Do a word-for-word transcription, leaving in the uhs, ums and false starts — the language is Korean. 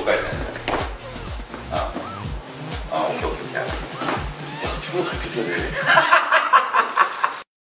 누가 있냐? 아, 아 오케이 오케이 오케이 알았어. 춤을 그렇게 줘야 돼.